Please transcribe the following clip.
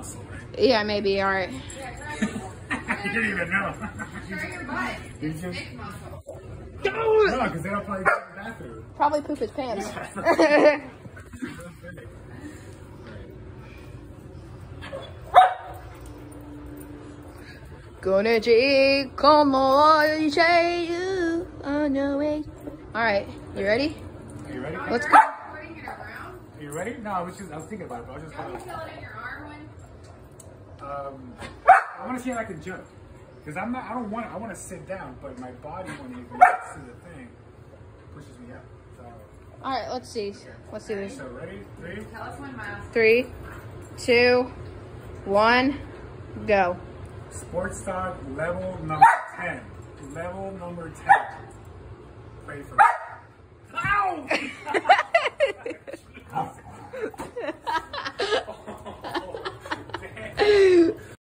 muscle, right? Yeah, maybe. All right. You didn't even know. You just... No, because they don't probably go to the bathroom. Probably poop his pants. Gonna take como you on your way. All right, you ready? Are you ready? Let's go. Are you ready? No, I was thinking about it, but I was just Are you feeling in your arm one? I want to see if I can jump. Because I want to sit down, but my body, when it gets to the thing, pushes me up. So. All right, let's see. Let's do this. So ready? 3. Tell us when, Miles. 3, 2, 1, go. Sports dog level number 10. Level number 10. Pray for me. Ow!